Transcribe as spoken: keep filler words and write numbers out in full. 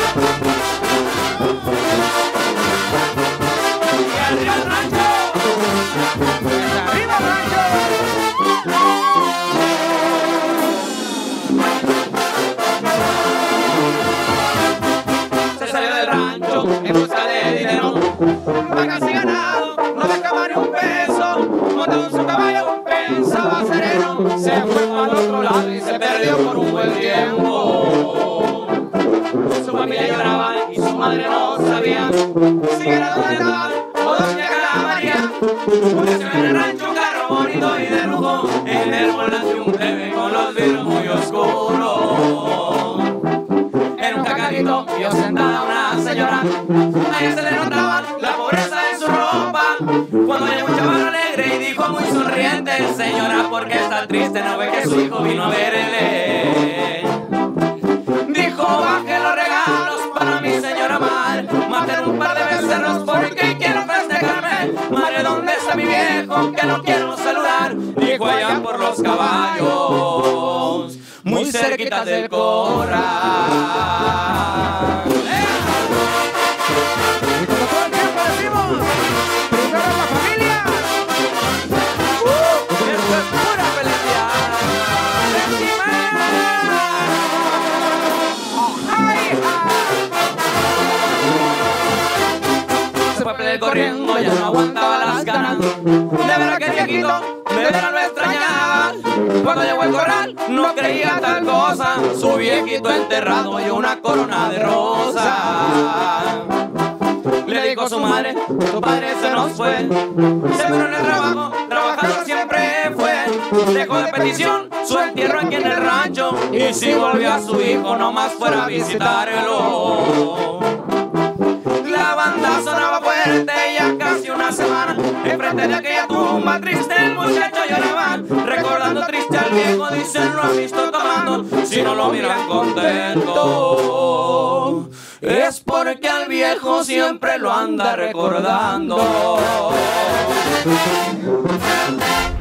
En busca de dinero, vacas y ganado, no dejaba ni un peso. Montado en su caballo, pensaba sereno, se fue al otro lado y se perdió por un buen tiempo. Su familia lloraba y su madre no sabía si era donde estaba o donde era María. Puso en el rancho un carro bonito y de lujo, en el volante un plebe con los vidrios muy oscuros. En un cacadito vio sentada una señora, a ella se le notaba la pobreza de su ropa. Cuando llegó un chaval alegre y dijo muy sonriente: señora, ¿por qué está triste? ¿No ve que su hijo vino a verle? Dijo: baje los regalos para mi señora madre, maten un par de becerros porque quiero festejarme. Madre, ¿dónde está mi viejo que no quiero saludar? Dijo: allá por los caballos, muy cerquita del corral. Y como todo el tiempo decimos, primero la familia. ¡Uh! ¡Esto es pura felicidad! ¡Ay, ay! Se fue Pelé corriendo, ya no aguantaba las ganas de ver a aquel viejito, de veras lo extrañaba. Cuando llegó al corral no creía tal cosa, su viejito enterrado y una corona de rosas. Le dijo a su madre: tu padre se nos fue, se vino en el trabajo, trabajador siempre fue. Dejó de petición su entierro aquí en el rancho, y si volvió a su hijo nomás fuera a visitarlo. La banda sonaba fuerte ya casi una semana, enfrente de aquella tumba triste el muchacho lloraba, recordando triste al viejo. Dicen: lo han visto tomando, si no lo miran contento, es porque al viejo siempre lo anda recordando.